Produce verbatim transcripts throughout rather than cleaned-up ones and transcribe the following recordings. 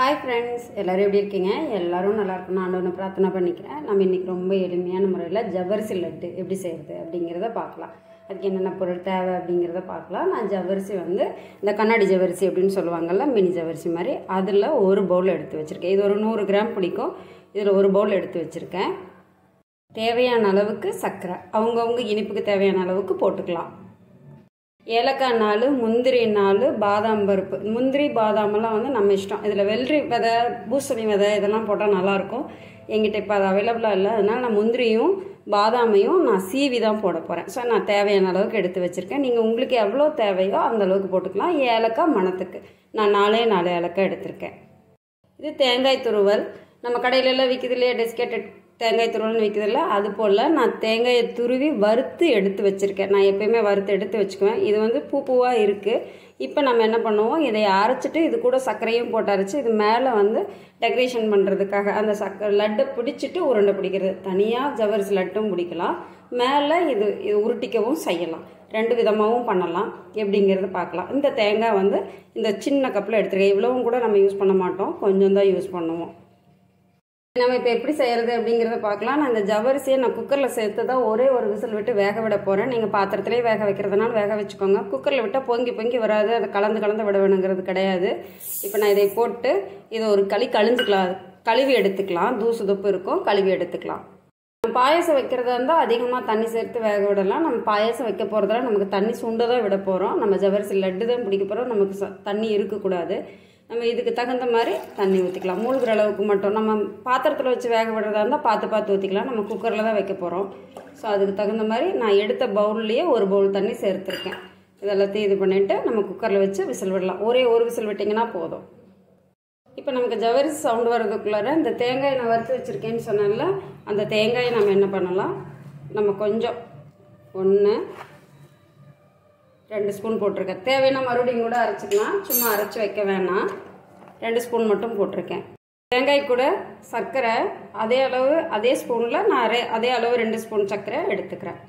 Hi friends, எல்லாரும் எப்படி இருக்கீங்க? எல்லாரும் நல்லா இருக்கணும் ஆண்டவனை பிரார்த்தனை பண்ணிக்கிறேன். நம்ம இன்னைக்கு ரொம்ப எளிமையான முறையில் ஜவ்வரிசி லட்டு எப்படி செய்யறது அப்படிங்கிறத பார்க்கலாம். அதுக்கு என்னென்ன பொருள் தேவை அப்படிங்கிறத பார்க்கலாம். நான் ஜவ்வரிசி வந்து இந்த கண்ணாடி ஜவ்வரிசி அப்படின்னு சொல்லுவாங்கல்ல, மினி ஜவ்வரிசி மாதிரி, அதில் ஒரு பவுல் எடுத்து வச்சுருக்கேன். இது ஒரு நூறு கிராம் பிடிக்கும். இதில் ஒரு பவுல் எடுத்து வச்சுருக்கேன். தேவையான அளவுக்கு சர்க்கரை, அவங்கவுங்க இனிப்புக்கு தேவையான அளவுக்கு போட்டுக்கலாம். ஏலக்காய் நாலு, முந்திரி நாலு, பாதாம் பருப்பு. முந்திரி பாதாமெல்லாம் வந்து நம்ம இஷ்டம். இதில் வெள்ளரி விதை, பூசணி விதை இதெல்லாம் போட்டால் நல்லாயிருக்கும். எங்கிட்ட இப்போ அது அவைலபிளாக இல்லை, அதனால் நான் முந்திரியும் பாதாமையும் நான் சீவி தான் போட போகிறேன். ஸோ நான் தேவையான அளவுக்கு எடுத்து வச்சுருக்கேன். நீங்கள் உங்களுக்கு எவ்வளோ தேவையோ அந்த அளவுக்கு போட்டுக்கலாம். ஏலக்காய் மணத்துக்கு நான் நாலே நாலு ஏலக்காய் எடுத்திருக்கேன். இது தேங்காய் துருவல். நம்ம கடையிலெல்லாம் விற்கிது இல்லையா, டெஸ்கேட்டட் தேங்காய் துருவல்னு விற்கிதில்ல, அது போல் நான் தேங்காயை துருவி வறுத்து எடுத்து வச்சுருக்கேன். நான் எப்போயுமே வறுத்து எடுத்து வச்சுக்குவேன். இது வந்து பூ பூவாக இருக்குது. இப்போ நம்ம என்ன பண்ணுவோம், இதை அரைச்சிட்டு இது கூட சர்க்கரையும் போட்டு அரைச்சி இது மேலே வந்து டெக்கரேஷன் பண்ணுறதுக்காக அந்த சர்க்கரை லட்டை பிடிச்சிட்டு உருண்டை பிடிக்கிறது. தனியாக ஜவ்வரிசி லட்டும் பிடிக்கலாம், மேலே இது இது உருட்டிக்கவும் செய்யலாம். ரெண்டு விதமாகவும் பண்ணலாம். எப்படிங்கிறது பார்க்கலாம். இந்த தேங்காய் வந்து இந்த சின்ன கப்பில் எடுத்துருக்கேன். இவ்வளவும் கூட நம்ம யூஸ் பண்ண மாட்டோம், கொஞ்சம் தான் யூஸ் பண்ணுவோம். நம்ம இப்போ எப்படி செய்கிறது அப்படிங்கிறத பார்க்கலாம். நான் இந்த ஜவ்வரிசியை நான் குக்கரில் சேர்த்து தான் ஒரே ஒரு விசில் விட்டு வேக விட போகிறேன். நீங்கள் பாத்திரத்திலே வேக வைக்கிறதுனால வேக வச்சுக்கோங்க. குக்கரில் விட்டால் பொங்கி பொங்கி வராது, அதை கலந்து கலந்து விட வேணுங்கிறது கிடையாது. இப்போ நான் இதை போட்டு இதை ஒரு களி கழிஞ்சிக்கலாம், கழுவி எடுத்துக்கலாம். தூசு துப்பு இருக்கும், கழுவி எடுத்துக்கலாம். பாயசம் வைக்கிறதா இருந்தால் அதிகமாக தண்ணி சேர்த்து வேக விடலாம். நம்ம பாயசம் வைக்க போகிறதால நமக்கு தண்ணி சுண்ட தான் விட போகிறோம். நம்ம ஜவ்வரிசி லட்டு தான் பிடிக்க போகிறோம். நமக்கு தண்ணி இருக்கக்கூடாது. நம்ம இதுக்கு தகுந்த மாதிரி தண்ணி ஊற்றிக்கலாம். மூழ்கிற அளவுக்கு மட்டும். நம்ம பாத்திரத்தில் வச்சு வேக விடுறதா இருந்தால் பார்த்து பார்த்து ஊற்றிக்கலாம். நம்ம குக்கரில் தான் வைக்க போகிறோம். ஸோ அதுக்கு தகுந்த மாதிரி நான் எடுத்த பவுல்லையே ஒரு பவுல் தண்ணி சேர்த்துருக்கேன். இதெல்லாத்தையும் இது பண்ணிவிட்டு நம்ம குக்கரில் வச்சு விசில் விடலாம். ஒரே ஒரு விசில் விட்டிங்கன்னா போதும். இப்போ நமக்கு ஜவ்வரிசி சவுண்டு வர்றதுக்குள்ளார இந்த தேங்காயை நான் வறுத்து வச்சுருக்கேன்னு சொன்னால அந்த தேங்காயை நம்ம என்ன பண்ணலாம், நம்ம கொஞ்சம் ஒன்று ரெண்டு ஸ்பூன் போட்டிருக்கேன். தேவைன்னா மறுபடியும் கூட அரைச்சிக்கலாம், சும்மா அரைச்சி வைக்க வேணாம். ரெண்டு ஸ்பூன் மட்டும் போட்டிருக்கேன். தேங்காய் கூட சர்க்கரை அதே அளவு, அதே ஸ்பூனில் நான் அரை அதே அளவு ரெண்டு ஸ்பூன் சர்க்கரை எடுத்துக்கிறேன்.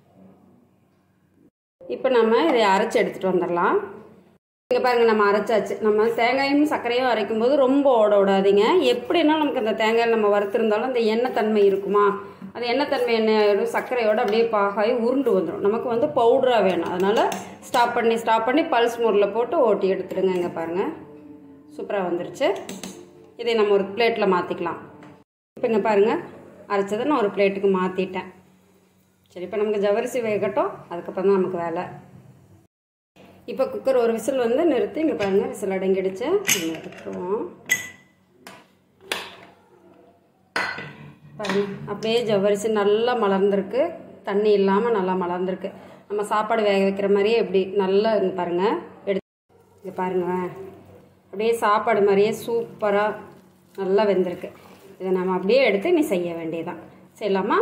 இப்போ நம்ம இதை அரைச்சி எடுத்துகிட்டு வந்துடலாம். இங்கே பாருங்கள், நம்ம அரைச்சாச்சு. நம்ம தேங்காயும் சர்க்கரையும் அரைக்கும் போது ரொம்ப ஓட விடாதீங்க. எப்படின்னா நமக்கு அந்த தேங்காயில் நம்ம வறுத்துருந்தாலும் அந்த எண்ணெய் தன்மை இருக்குமா, அது எண்ணெய் தன்மை எண்ணெய் சர்க்கரையோடு அப்படியே பாகாய் உருண்டு வந்துடும். நமக்கு வந்து பவுடராக வேணும். அதனால் ஸ்டாப் பண்ணி ஸ்டாப் பண்ணி பல்ஸ் மோடில் போட்டு ஓட்டி எடுத்துடுங்க. இங்கே பாருங்கள், சூப்பராக வந்துருச்சு. இதை நம்ம ஒரு பிளேட்டில் மாற்றிக்கலாம். இப்போ இங்கே பாருங்கள், அரைச்சதை நான் ஒரு பிளேட்டுக்கு மாற்றிட்டேன். சரி, இப்போ நமக்கு ஜவ்வரிசி வேகட்டும், அதுக்கப்புறம் தான் நமக்கு வேலை. இப்போ குக்கர் ஒரு விசில் வந்து நிறுத்தி, இங்கே பாருங்கள் விசில் அடங்கிடுச்சு. நம்ம எடுத்துருவோம். பாருங்கள், அப்படியே ஜவ்வரிசி நல்லா மலர்ந்துருக்கு, தண்ணி இல்லாமல் நல்லா மலர்ந்துருக்கு. நம்ம சாப்பாடு வேக வைக்கிற மாதிரியே எப்படி நல்லா இங்கே பாருங்கள் எடுத்து இங்கே பாருங்கள், அப்படியே சாப்பாடு மாதிரியே சூப்பராக நல்லா வெந்திருக்கு. இதை நம்ம அப்படியே எடுத்து நீ செய்ய வேண்டியதான். செய்யலாமா?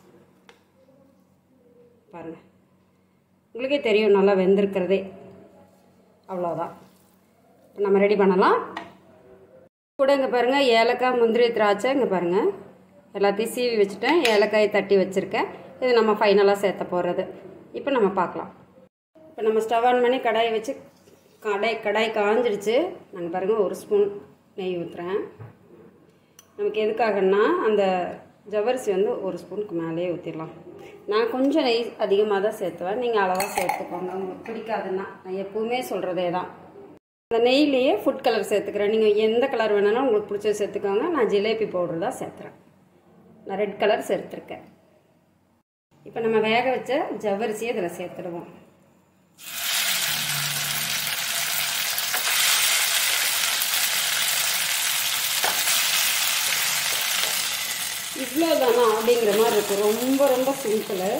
பாருங்கள், உங்களுக்கே தெரியும் நல்லா வெந்திருக்கிறதே. அவ்வளோதான். இப்போ நம்ம ரெடி பண்ணலாம். கூட இங்கே பாருங்கள் ஏலக்காய், முந்திரி, திராட்சை இங்கே பாருங்கள் எல்லாத்தையும் சீவி வச்சுட்டேன். ஏலக்காயை தட்டி வச்சுருக்கேன். இது நம்ம ஃபைனலாக சேர்த்த போகிறது. இப்போ நம்ம பார்க்கலாம். இப்போ நம்ம ஸ்டவ் ஆன் பண்ணி கடாயை வச்சு கடாய் கடாய் காஞ்சிடுச்சு. நாங்கள் பாருங்கள் ஒரு ஸ்பூன் நெய் ஊற்றுறேன். நமக்கு எதுக்காகன்னா அந்த ஜவ்வரிசி வந்து ஒரு ஸ்பூனுக்கு மேலேயே ஊற்றிடலாம். நான் கொஞ்சம் நெய் அதிகமாக தான் சேர்த்துவேன், நீங்கள் அளவாக சேர்த்துக்கோங்க. உங்களுக்கு பிடிக்காதுன்னா நான் எப்பவுமே சொல்கிறதே தான். அந்த நெய்லேயே ஃபுட் கலர் சேர்த்துக்கிறேன். நீங்கள் எந்த கலர் வேணாலும் உங்களுக்கு பிடிச்சது சேர்த்துக்கோங்க. நான் ஜிலேபி பவுடர் தான் சேர்த்துறேன். நான் ரெட் கலர் சேர்த்துருக்கேன். இப்போ நம்ம வேக வச்ச ஜவ்வரிசியை இதில் சேர்த்துடுவோம். இவ்வளோதானா அப்படிங்கிற மாதிரி இருக்குது. ரொம்ப ரொம்ப சிம்பிளு.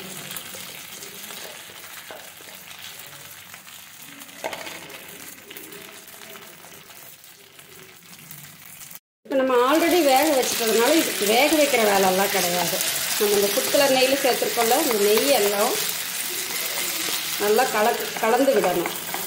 இப்போ நம்ம ஆல்ரெடி வேக வச்சுட்டதுனால இதுக்கு வேக வைக்கிற வேலையெல்லாம் கிடையாது. நம்ம இந்த ஃபுட் கலர் நெய்யில் சேர்த்துருக்கோம்ல, இந்த நெய் எல்லாம் நல்லா கல கலந்து விடணும்.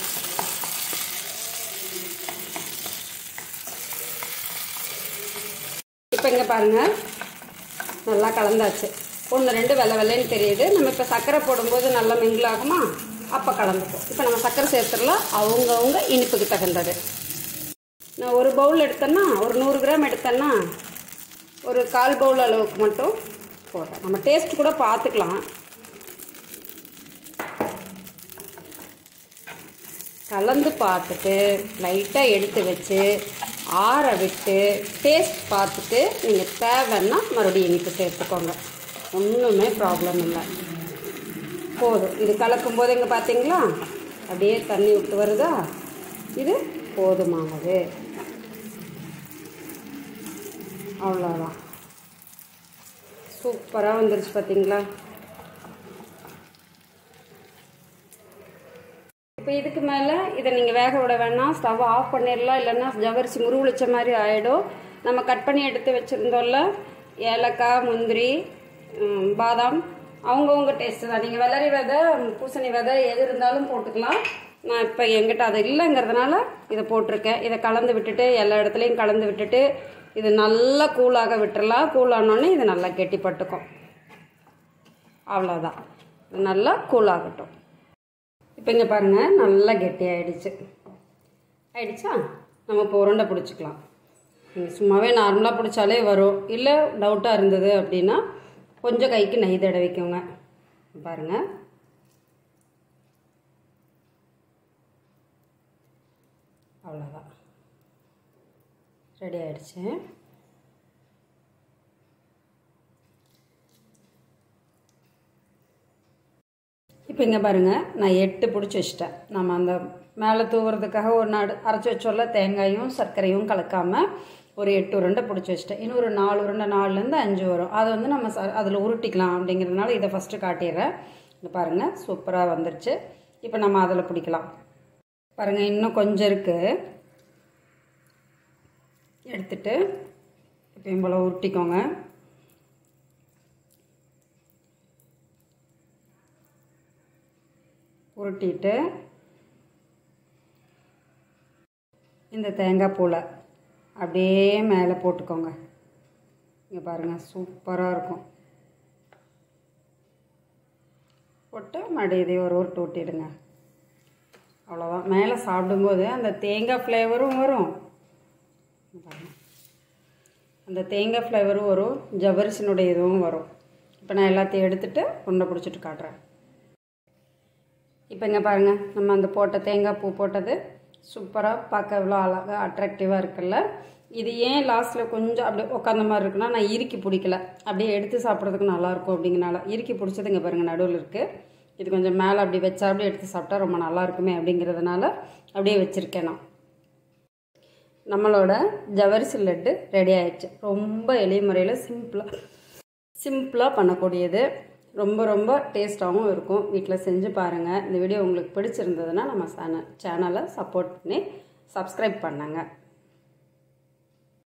இப்போ இங்கே பாருங்கள் நல்லா கலந்தாச்சு. ஒன்று ரெண்டு வெள்ளை வெள்ளைன்னு தெரியுது. நம்ம இப்போ சர்க்கரை போடும்போது நல்லா மிங்கிள் ஆகுமா, அப்போ கலந்துக்கும். இப்போ நம்ம சர்க்கரை சேர்த்துடலாம், அவங்கவுங்க இனிப்புக்கு தகுந்தது. நான் ஒரு பவுல் எடுத்தேன்னா ஒரு நூறு கிராம் எடுத்தேன்னா ஒரு கால் பவுல் அளவுக்கு மட்டும் போட்டேன். நம்ம டேஸ்ட் கூட பார்த்துக்கலாம். கலந்து பார்த்துட்டு லைட்டாக எடுத்து வச்சு ஆற விட்டு டேஸ்ட் பார்த்துட்டு நீங்கள் தேவைன்னா மறுபடியும் இனிப்பு சேர்த்துக்கோங்க. ஒன்றுமே ப்ராப்ளம் இல்லை. போதும். இது கலக்கும் போது இங்கே பார்த்தீங்களா அப்படியே தண்ணி விட்டு வருதா, இது போதுமானது. அவ்வளோதான். சூப்பராக வந்துருச்சு பார்த்தீங்களா. இப்போ இதுக்கு மேலே இதை நீங்கள் வேக விட வேணாம், ஸ்டவ் ஆஃப் பண்ணிடலாம். இல்லைன்னா ஜவ்வரிசி முருகுளிச்ச மாதிரி ஆகிடும். நம்ம கட் பண்ணி எடுத்து வச்சுருந்தோம்ல ஏலக்காய், முந்திரி, பாதாம், அவங்கவுங்க டேஸ்ட்டு தான். நீங்கள் வெள்ளரி விதை, பூசணி விதை எது இருந்தாலும் போட்டுக்கலாம். நான் இப்போ எங்கிட்ட அது இல்லைங்கிறதுனால இதை போட்டிருக்கேன். இதை கலந்து விட்டுட்டு எல்லா இடத்துலையும் கலந்து விட்டுட்டு இது நல்லா கூலாக விட்டுறலாம். கூலானோடனே இது நல்லா கெட்டிப்பட்டுக்கும். அவ்வளோதான். இது நல்லா கூலாகட்டும். இப்போ இங்கே பாருங்கள் நல்லா கெட்டி ஆகிடுச்சு. ஆயிடுச்சா? நம்ம இப்போ உருண்டை பிடிச்சிக்கலாம். சும்மாவே நார்மலாக பிடிச்சாலே வரும். இல்லை டவுட்டாக இருந்தது அப்படின்னா கொஞ்சம் கைக்கு நெய் தடவிக்கோங்க. பாருங்கள். அவ்வளோதான். ரெடி ஆகிடுச்சு. இப்போ இங்கே பாருங்கள், நான் எட்டு பிடிச்சி வச்சிட்டேன். நம்ம அந்த மேலே தூவுறதுக்காக ஒரு நாடு அரைச்சி வச்சோல்ல தேங்காயும் சர்க்கரையும் கலக்காமல் ஒரு எட்டு உருண்டை பிடிச்சி வச்சிட்டேன். இன்னும் ஒரு நாலு உருண்டை, நாலுலேருந்து அஞ்சு வரும். அதை வந்து நம்ம ச அதில் உருட்டிக்கலாம் அப்படிங்கிறதுனால இதை ஃபஸ்ட்டு காட்டிடுறேன். இங்கே பாருங்கள் சூப்பராக வந்துருச்சு. இப்போ நம்ம அதில் பிடிக்கலாம். பாருங்கள் இன்னும் கொஞ்சம் இருக்குது. எடுத்துட்டு எப்பயும் போல் உருட்டிக்கோங்க. உருட்டிட்டு இந்த தேங்காய் பூவை அப்படியே மேலே போட்டுக்கோங்க. இங்கே பாருங்கள் சூப்பராக இருக்கும். போட்டு மறுபடியும் இதை ஒரு உருட்டு ஊட்டிடுங்க. அவ்வளோதான். மேலே சாப்பிடும்போது அந்த தேங்காய் ஃப்ளேவரும் வரும். அந்த தேங்காய் ஃப்ளேவரும் வரும், ஜவ்வரிசினுடைய இதுவும் வரும். இப்போ நான் எல்லாத்தையும் எடுத்துகிட்டு உருண்டை பிடிச்சிட்டு காட்டுறேன். இப்போ இங்கே பாருங்கள், நம்ம அந்த போட்ட தேங்காய் பூ போட்டது சூப்பராக பார்க்க எவ்வளோ அழகாக அட்ராக்டிவாக இருக்குல்ல. இது ஏன் லாஸ்ட்டில் கொஞ்சம் அப்படியே உட்காந்த மாதிரி இருக்குன்னா, நான் இறுக்கி பிடிக்கல, அப்படியே எடுத்து சாப்பிட்றதுக்கு நல்லாயிருக்கும் அப்படிங்கிறனால இறுக்கி பிடிச்சது இங்கே பாருங்கள் நடுவில் இருக்குது. இது கொஞ்சம் மேலே அப்படி வச்சா அப்படியே எடுத்து சாப்பிட்டா ரொம்ப நல்லா இருக்குமே அப்படிங்கிறதுனால அப்படியே வச்சுருக்கேன் நான். நம்மளோட ஜவ்வரிசி லட்டு ரெடி ஆயிடுச்சு. ரொம்ப எளிய முறையில் சிம்பிளாக சிம்பிளாக பண்ணக்கூடியது. ரொம்ப ரொம்ப டேஸ்ட்டாகவும் இருக்கும். வீட்டில் செஞ்சு பாருங்கள். இந்த வீடியோ உங்களுக்கு பிடிச்சிருந்ததுன்னா நம்ம சேனல் சேனலை சப்போர்ட் பண்ணி சப்ஸ்கிரைப் பண்ணுங்கள்.